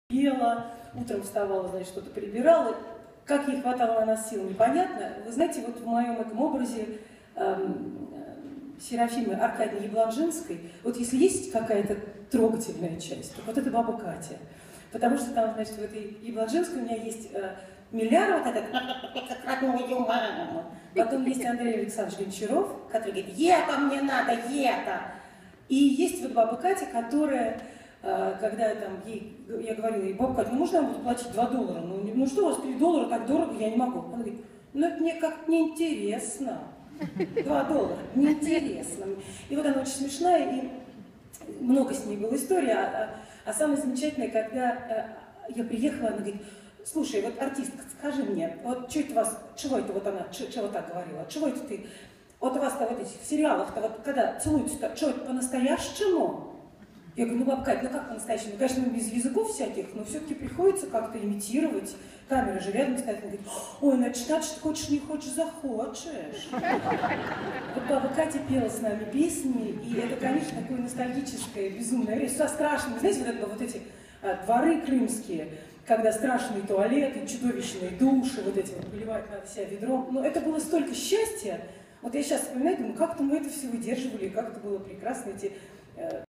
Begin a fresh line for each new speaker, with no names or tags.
ела, утром вставала, значит, что-то прибирала. Как ей хватало на нас сил, непонятно. Вы знаете, вот в моем этом образе Серафимы Аркадьевны Яблонжинской, вот если есть какая-то трогательная часть, то вот это баба Катя. Потому что там, значит, в этой Яблонжинской у меня есть Миляра, вот этот, как мою маму. Потом есть Андрей Александрович Гончаров, который говорит, ета мне надо, ета. И есть вот баба Катя, которая, когда там ей, я говорила ей, баба Катя, ну можно я буду платить $2? Ну что у вас $3 так дорого, я не могу. Она говорит, ну это мне как-то неинтересно. $2, неинтересно. И вот она очень смешная, и много с ней было историй. А самое замечательное, когда я приехала, она говорит, слушай, вот артистка, скажи мне, вот что это у вас, чего это вот она, чего так говорила, чего это ты, вот у вас-то вот этих сериалах-то, вот когда целуются-то, что это по-настоящему? Я говорю, ну, бабка Кать, ну как по-настоящему? Конечно, без языков всяких, но все-таки приходится как-то имитировать. Камера же рядом стоит, она говорит, ой, значит, хочешь, не хочешь, захочешь. Вот баба Катя пела с нами песни, и это, конечно, такое ностальгическое, безумное, со страшным, знаете, вот эти дворы крымские, когда страшные туалеты, чудовищные души, вот эти вот поливать надо себя ведром. Но это было столько счастья. Вот я сейчас вспоминаю, думаю, как-то мы это все выдерживали, как это было прекрасно, эти